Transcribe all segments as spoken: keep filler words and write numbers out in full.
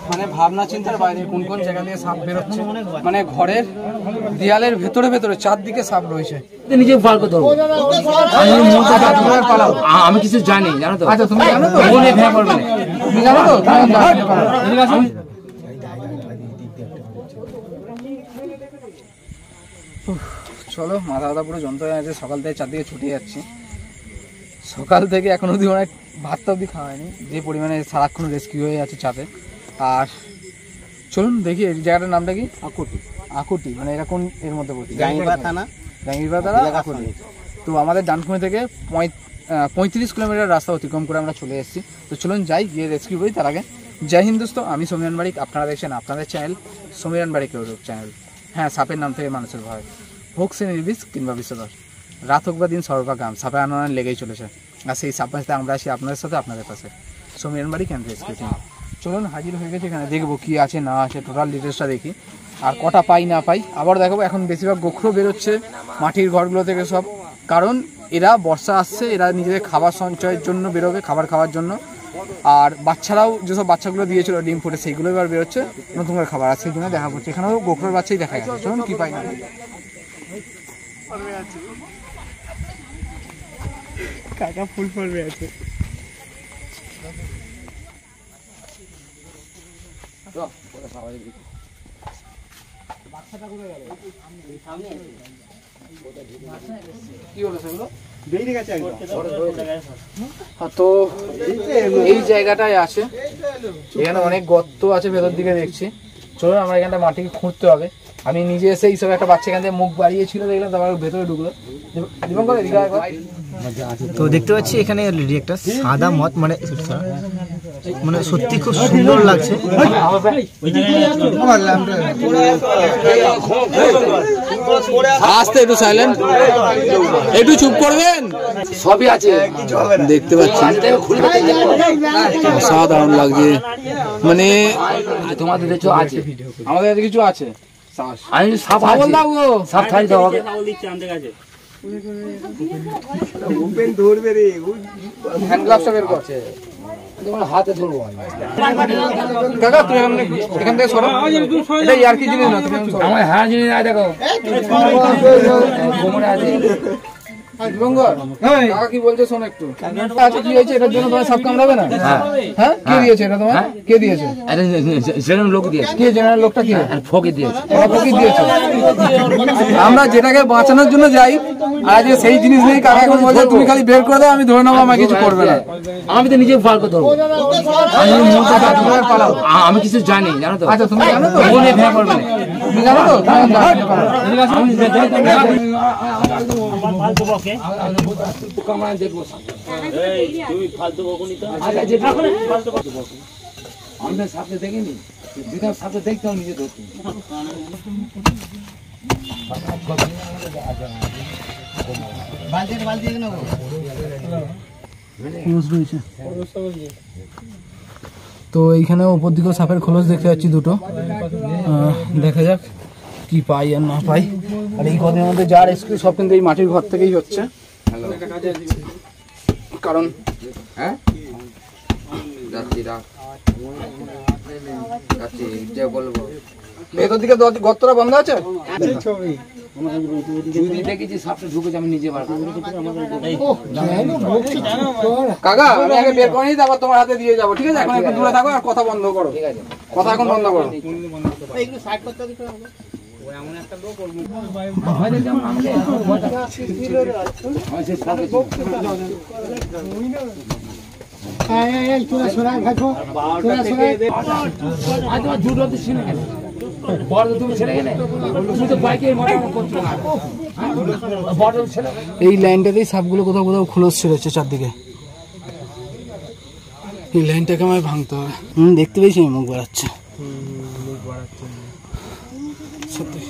মানে ভাবনা চিন্তার বাইরে কোন কোন জায়গা দিয়ে সাপ বেরোচ্ছে, মানে ঘরের দেয়ালের ভেতরে ভেতরে চারদিকে সাপ রয়েছে। নিজে বার করতে পারবো আমি কিছু জানি, জানো তো? আচ্ছা তুমি জানো তো? মনে ভেঙে পড়বে না, তুমি জানো তো? চলো, মাথা ব্যথা পুরো যন্ত্রণা আছে, সকাল থেকে চারদিকে ছুটে যাচ্ছি। সকাল থেকে এখন অবধি অনেক ভাত অবধি খাওয়া হয়নি, যে পরিমাণে সারাক্ষণ রেস্কিউ হয়ে যাচ্ছে চাপে। আর চলুন দেখি এই জায়গাটার নামটা কি? আকুটি। আকুটি মানে এটা কোন এর মধ্যে পড়ছে? জাঙ্গিপাড়া থানা। জাঙ্গিপাড়া থানা আকুটি। তো আমাদের ডানকুনি থেকে পঁয়ত্রিশ কিলোমিটার রাস্তা অতিক্রম করে আমরা চলে এসেছি। তো চলুন যাই, গিয়ে রেস্কিউ করি। তার আগে জয় হিন্দ দোস্ত, আমি সমীরণ বারিক, আপনারা দেখছেন আপনাদের channel Samiran Barik YouTube channel. হ্যাঁ, সাপের নাম থেকে মানুষের ভয়, হোক সে নির্বিষ কিংবা বিষধর, রাত হোক বা দিন সর্বা গ্রাম, সাপের আনন্দ লেগেই চলেছে। আর সেই সাপ বাঁচতে আমরা আসি আপনাদের সাথে, আপনাদের পাশে Samiran Barik and rescue team. চলুন হাজির হয়ে গেছে এখানে, দেখবো কী আছে না আছে, টোটাল ডিটেলসটা দেখি আর কটা পাই না পাই আবার দেখাবো। এখন বেশিরভাগ গোখরো বেরোচ্ছে মাটির ঘরগুলো থেকে সব, কারণ এরা বর্ষা আসছে, এরা নিজেদের খাবার সঞ্চয়ের জন্য বেরোবে, খাবার খাওয়ার জন্য। আর বাচ্চারাও যেসব বাচ্চাগুলো দিয়েছিল ডিম ফুটে, সেইগুলো এবার বেরোচ্ছে নতুন করে খাবার, আর সেই জন্য দেখা করছে। এখানেও গোখরোর বাচ্চাই দেখা যাচ্ছে। চলুন কী পাই না। কাকা ফুল পড়বে আছে। কি হলো সেগুলো? তো এই জায়গাটায় আছে, এখানে অনেক গর্ত আছে ভেতর দিকে দেখছি। চলুন আমরা এখানটা মাটি খুঁড়তে হবে। আমি নিজে এসে এইসব একটা বাচ্চা এখান থেকে মুখ বাড়িয়েছিল দেখলাম, তারপর ভেতরে ঢুকলো। তো দেখতে পাচ্ছি এখানে একটা সাদা মত, মানে মানে সত্যি খুব সুন্দর লাগছে। আস্তে, একটু সাইলেন্ট, একটু চুপ করবেন। সবই আছে দেখতে পাচ্ছি, অসাধারণ লাগছে। মানে তোমাদের কিছু আছে, আমাদের কাছে কিছু আছে। আমি সাপ সাবল দাও গো, সাপ খাই দাও হবে। ওপেন ধরবে রে, হ্যান্ড গ্লাভসটা বের করছে, তোমার হাতে ধরবো। কাকা তুমি এখান থেকে সরো, এটা ইয়ার কি জিনিস না, তুমি আমার হ্যাঁ জিনিস না, দেখো কোমরে আছে। কাকা কি বলছে শোনো একটু। আচ্ছা কি হয়েছে, এটার জন্য তোমার সাপ কামড়াবে না? হ্যাঁ, কে দিয়েছে এটা তোমার? কে দিয়েছে? জেনারেল লোক দিয়েছে। কে জেনারেল লোকটা? কি ফকি দিয়েছে? ফকি দিয়েছে। আমরা যেটাকে বাঁচানোর জন্য যাই, আর যে সেই জিনিস নেই, কাকা এখন বলছে তুমি খালি বের করে দাও, আমি ধরে নেবো, আমার কিছু করবে না। আমি তো নিজে বার করতে পারবো, আমি কিছু জানি, জানো তো? আচ্ছা তুমি জানো তো? মনে ভেঙে পড়বে না, তুমি জানো তো? আমি সাথে দেখিনি, যেটা সাথে দেখতাম নিজে ধরতাম। তো এইখানে উপর দিকেও সাপের খোলস দেখতে পাচ্ছি দুটো। দেখা যাক কি পাই আর না পাই। আর এই ঘরের মধ্যে যা রেস্কিউ সব কিন্তু এই মাটির ঘর থেকেই হচ্ছে, কারণ হ্যাঁ ভেতর দিকে গর্তটা বন্ধ আছে। যদি দেখেছি সাপটা ঢুকেছে, আমি নিজে বার করবো। কাকা আমি আগে বের করে নিই, তারপর তোমার হাতে দিয়ে যাবো, ঠিক আছে? এখন একটু দূরে থাকো আর কথা বন্ধ করো, ঠিক আছে? কথা এখন বন্ধ করো। এই লাইনটাতেই সাপগুলো কোথাও কোথাও খোলস ছেড়েছে চারদিকে। এই লাইনটাকে আমায় ভাঙতে হবে। হম দেখতে পেয়েছি মুখ বাড়াচ্ছে, সত্যি।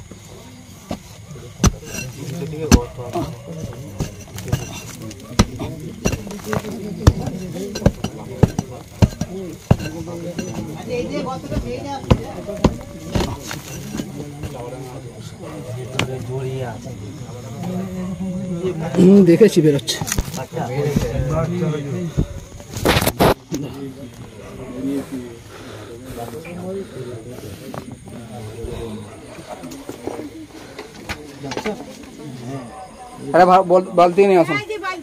দেখেছি বেরোচ্ছে। अरे बाल्टी नहीं আসুন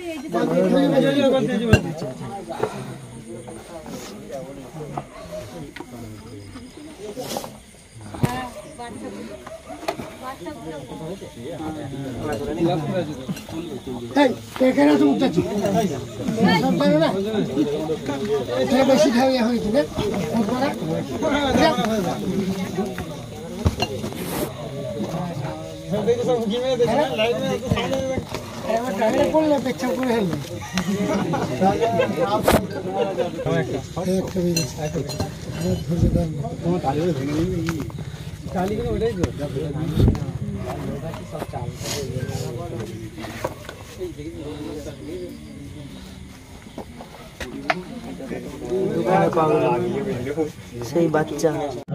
বেশি খাওয়া হয়েছে না পড়লে পেচ্ছা করে হেলবে সেই বাচ্চা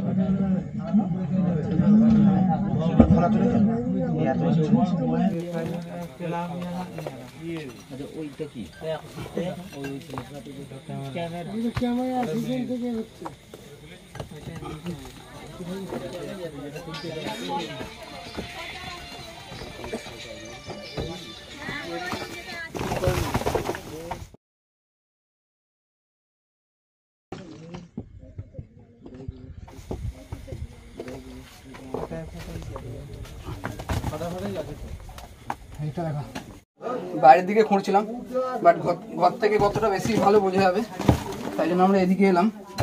বাইরের দিকে খুঁড়ছিলাম বাট ঘর থেকে কতটা বেশি ভালো বোঝা যাবে তাই জন্য আমরা এদিকে এলাম।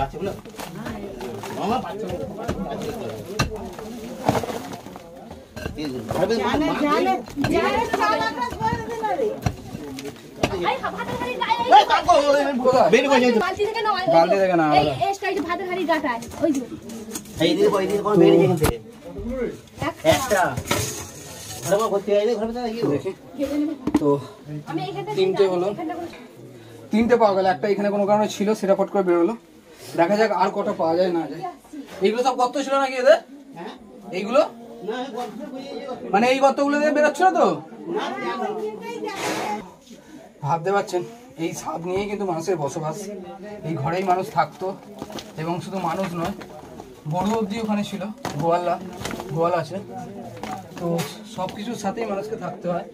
বালতি থেকে না তো তিনটে হলো, তিনটে পাওয়া গেল, একটা এখানে কোনো কারণে ছিল সেটা ফট করে বেরোলো। দেখা যাক আর কটা পাওয়া যায় না যায়। এইগুলো সব গর্ত ছিল নাকি এদের? এইগুলো মানে এই গর্তগুলো দিয়ে বেরোচ্ছিল তো? ভাবতে পারছেন এই ছাদ নিয়েই কিন্তু মানুষের বসবাস, এই ঘরেই মানুষ থাকতো এবং শুধু মানুষ নয় বড় অবধি ওখানে ছিল, গোয়ালা গোয়াল আছে, তো সব কিছুর সাথেই মানুষকে থাকতে হয়।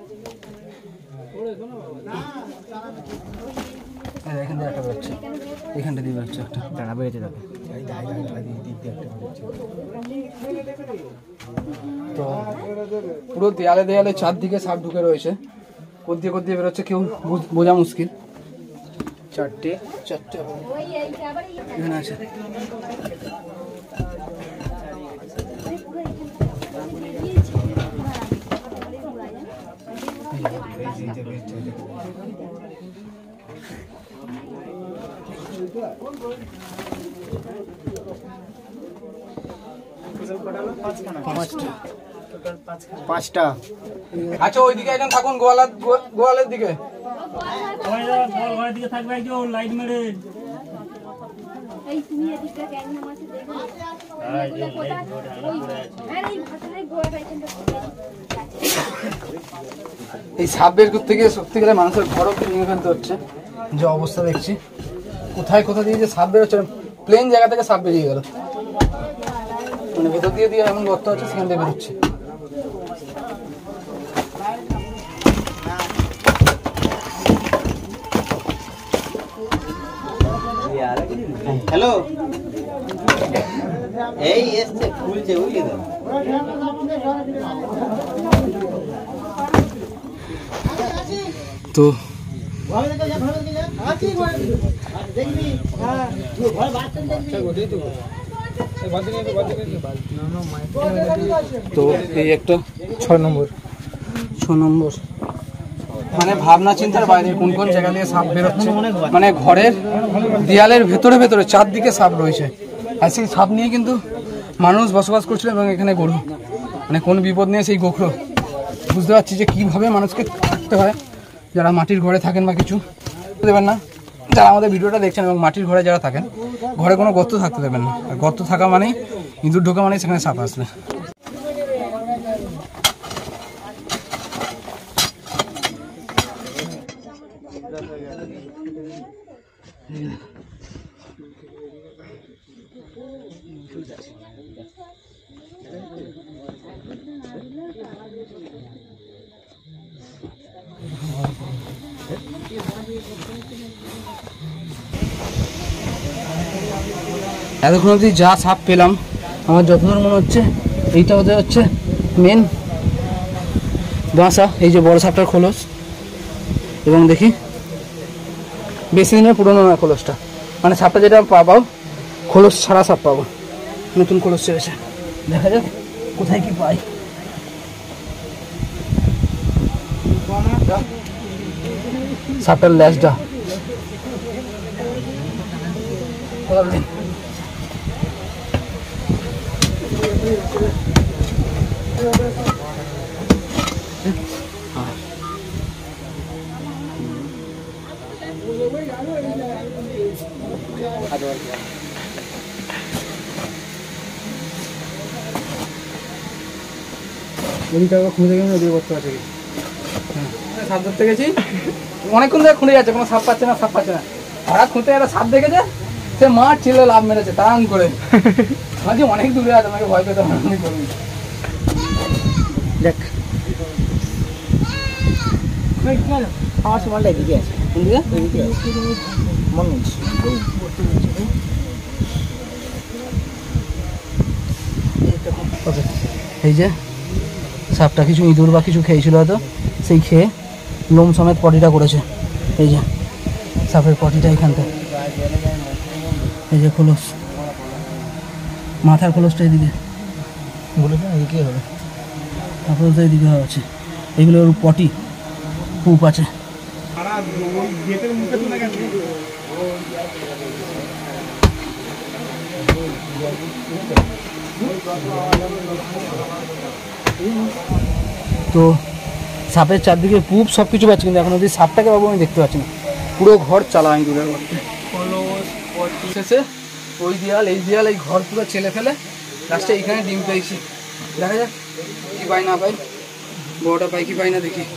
এখান থেকে একটা বেরোচ্ছে, এখানটা দিয়ে বেরোচ্ছে একটা দাঁড়া বেরোতে থাকে। তো পুরো দেয়ালে দেয়ালে চারদিকে সাপ ঢুকে রয়েছে, কোথ দিয়ে কোথ দিয়ে বেরোচ্ছে কেউ বোঝা মুশকিল। চারটে চারটে এখানে আছে। পাঁচটা। আচ্ছা ওইদিকে একজন থাকুন, গোয়ালার গোয়ালের দিকে। এই সাপ বের করতে গিয়ে সত্যি গেলে মানুষের ঘরও ভেঙে ফেলতে হচ্ছে, যে অবস্থা দেখছি। কোথায় কোথা দিয়ে যে সাপ বেরোচ্ছে, প্লেন জায়গা থেকে সাপ বেরিয়ে গেল, মানে ভেতর দিয়ে দিয়ে এমন গর্ত আছে সেখান থেকে বেরোচ্ছে। হ্যালো, এই এসছে খুলছে বুঝলি তো। তো তো এই একটা ছয় নম্বর ছ নম্বর মানে ভাবনা চিন্তার বাইরে কোন কোন জায়গা দিয়ে সাপ বেরোচ্ছে, মানে ঘরের দেয়ালের ভেতরে ভেতরে চারদিকে সাপ রয়েছে, আর সেই সাপ নিয়ে কিন্তু মানুষ বসবাস করছিল এবং এখানে গরু, মানে কোন বিপদ নিয়ে সেই গোখরো। বুঝতে পারছি যে কীভাবে মানুষকে থাকতে হয় যারা মাটির ঘরে থাকেন বা কিছু দেবেন না, যারা আমাদের ভিডিওটা দেখছেন এবং মাটির ঘরে যারা থাকেন, ঘরে কোনো গর্ত থাকতে দেবেন না। আর গর্ত থাকা মানেই ইঁদুর ঢোকা মানেই সেখানে সাপ আসবে। এতক্ষণ অবধি যা সাপ পেলাম আমার যতদূর মনে হচ্ছে এইটা হতে হচ্ছে মেন বাসা। এই যে বড় সাপটার খোলস, এবং দেখি বেশি দিনের পুরোনো নয় খোলসটা, মানে সাপটা যেটা পাবো খোলস ছাড়া সাপ পাবো, নতুন খোলস ছেড়েছে। দেখা যাক কোথায় কি পাই। সাপটার ল্যাসটা খুঁজে গেছে নদীর করতে পারছে কি সাপ ধরতে গেছি, অনেকক্ষণ ধরে খুঁড়ে যাচ্ছে, কোনো সাপ পাচ্ছে না সাপ পাচ্ছে না। হঠাৎ খুঁজতে একটা সাপ দেখেছে, সে মাঠ ছিল লাভ মেরেছে তাড়াং করে। ভাবছি অনেক দূরে আছে, আমাকে ভয় পেতে হবে করবি। দেখ আমার সমানটা এদিকে আছে, কোন দিকে এদিকে আছে মনে হচ্ছে। এই যে সাপটা কিছু ইঁদুর বা কিছু খেয়েছিল হয়তো, সেই খেয়ে লোম সমেত পটিটা করেছে। এই যে সাপের পটিটা এখানটা, এই যে খোলস, মাথার খোলসটা এদিকে বলেছে এদিকে হবে, তারপরে তো এদিকে আছে, এগুলো ওর পটি পুপ আছে। তো সাপের চারদিকে পুপ সব কিছু পাচ্ছি, কিন্তু এখন অবধি সাপটাকে বাবু আমি দেখতে পাচ্ছি না। পুরো ঘর চালা আমি দূরের করতে শেষে ওই দেয়াল এই দেয়াল এই ঘর পুরো ছেলে ফেলে লাস্টে এইখানে ডিম পেয়েছি। দেখা যাক কি পাই না পাই, বড়টা পাই কি পাই না দেখি।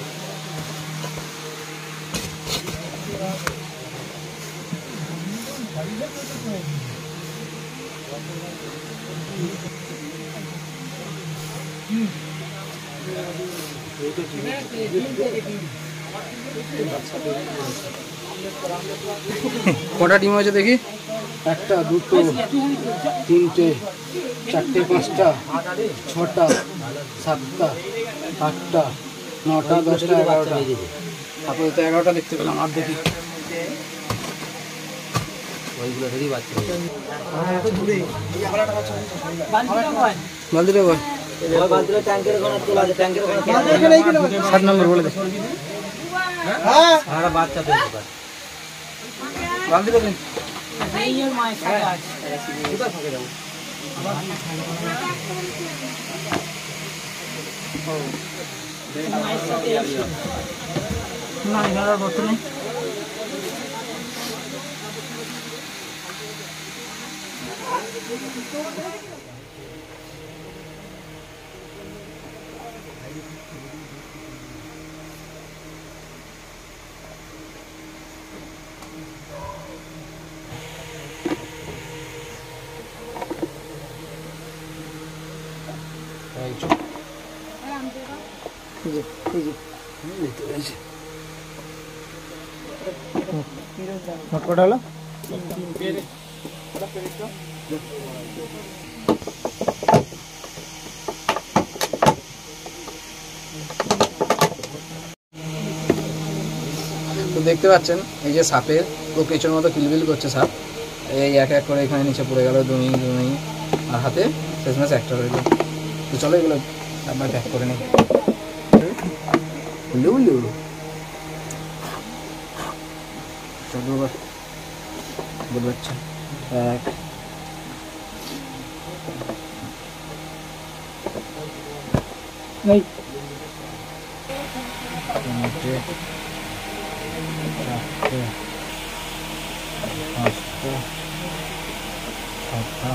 কটা ডিম হয়েছে দেখি, একটা দুটো তিনটে চারটে পাঁচটা ছটা সাতটা আটটা নটা দশটা এগারোটা, আপাতত এগারোটা দেখতে পেলাম। আর দেখি বালতিটা কয় সাত নম্বর বলে দে বালতিটা দিন। না এগারোটার বছর নেই। কটা হলো? তো দেখতে পাচ্ছেন এই যে সাপের ও কেঁচোর মতো কিলবিল করছে সাপ, এই এক এক করে এখানে নিচে পড়ে গেল দুই দুই, আর হাতে শেষমেশ একটা রইল। তো চলো এগুলো আপনার প্যাক করে নিই। লুলু চলো এবার বুঝতে পারছেন, এক তিনটে চারটে পাঁচটা ছটা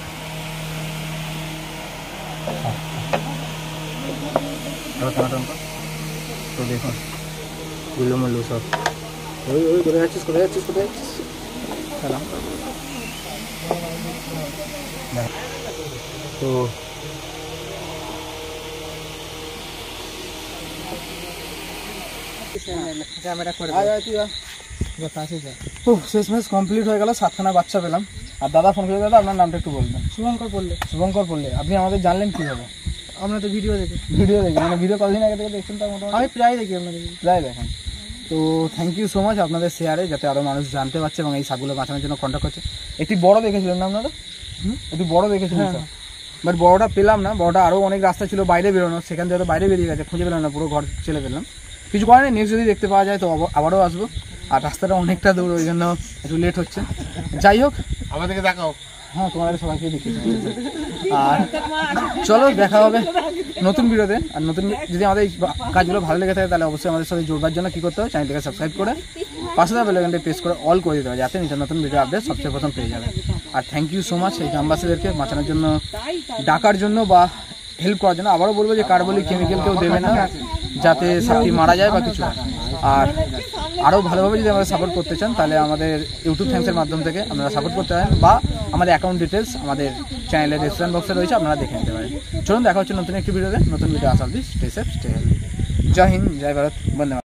সাতটা। তো দেখুন গুলো মূল্য সব ওই ওই করে যাচ্ছিস করে যাচ্ছিস করে যাচ্ছিস সালাম। তো শেষমেশ কমপ্লিট হয়ে গেল, সাতখানা বাচ্চা পেলাম। আর দাদা ফোন করে দাদা আপনার নামটা একটু বলবেন। শুভঙ্কর পড়লে শুভঙ্কর পড়লে। আপনি আমাদের জানলেন কীভাবে? আমরা তো ভিডিও দেখি, ভিডিও দেখে, মানে ভিডিও কতদিন আগে থেকে দেখছেন তার মোটামুটি? আমি প্রায় দেখি আপনাদের। প্রায় দেখেন। তো থ্যাংক ইউ সো মাচ আপনাদের শেয়ারে, যাতে আরও মানুষ জানতে পারছে এবং এই ছাগলগুলো বাঁচানোর জন্য কন্ট্যাক্ট করছে। একটি বড় দেখেছিলেন না আপনারা? হুম, একটু বড় দেখেছিলেন স্যার, বাট বড়টা পেলাম না। বড়টা আরও অনেক রাস্তা ছিল বাইরে বেরোনো, সেখান থেকে তো বাইরে বেরিয়ে গেছে, খুঁজে পেলাম না, পুরো ঘর চলে পেলাম। কিছু করে না, নেক্সট যদি দেখতে পাওয়া যায় তো আবার- আবারও আসবো। আর রাস্তাটা অনেকটা দূর, ওই জন্য একটু লেট হচ্ছে। যাই হোক, আমাদেরকে দেখাও। হ্যাঁ তোমাদের সবাইকে দেখিয়ে দেবো। আর চলো দেখা হবে নতুন ভিডিওতে। আর নতুন যদি আমাদের এই কাজগুলো ভালো লেগে থাকে তাহলে অবশ্যই আমাদের সাথে জোড়বার জন্য কী করতে হবে, চ্যানেলটাকে সাবস্ক্রাইব করে পাশে থাকা বেল আইকনটা প্রেস করে অল করে দিতে হবে, যাতে নিত্য নতুন ভিডিও আপডেট সবচেয়ে প্রথম পেয়ে যাবে। আর থ্যাংক ইউ সো মাচ এই গ্রামবাসীদেরকে বাঁচানোর জন্য, ডাকার জন্য বা হেল্প করার জন্য। আবারও বলবো যে কার্বলিক কেমিক্যাল কেউ দেবেন না, যাতে সাপটি মারা যায় বা কিছু হয়। আর আরও ভালোভাবে যদি আমাদের সাপোর্ট করতে চান তাহলে আমাদের ইউটিউব থ্যাঙ্কসের মাধ্যম থেকে আপনারা সাপোর্ট করতে পারেন, বা আমাদের অ্যাকাউন্ট ডিটেলস আমাদের চ্যানেলের রেস্টুরেন্ট বক্সে রয়েছে, আপনারা দেখে নিতে পারেন। চলুন দেখা হচ্ছে নতুন একটি ভিডিওতে। নতুন ভিডিও আসা অবধি স্টে সেফ, স্টে হেলদি। জয় হিন্দ, জয় ভারত, বন্দে মাতরম।